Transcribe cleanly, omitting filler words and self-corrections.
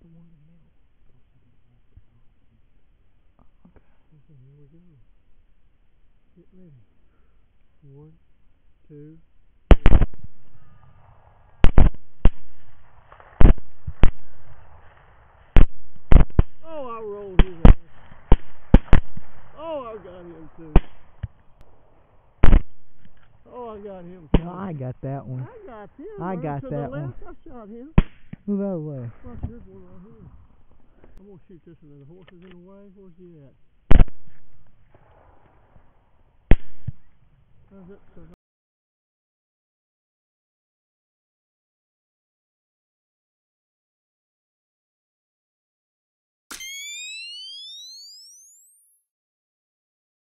the one in the middle. Okay. Okay, here we go. Get ready. 1, 2. Oh, I rolled his ass. Oh, I got him too. Oh, I got him too. No, I got that one. I got him. I got to that the left. one. I shot him. Move out of the way. Watch this one right here. I'm gonna shoot this one. The horse is in the way. Where's he at? How's it?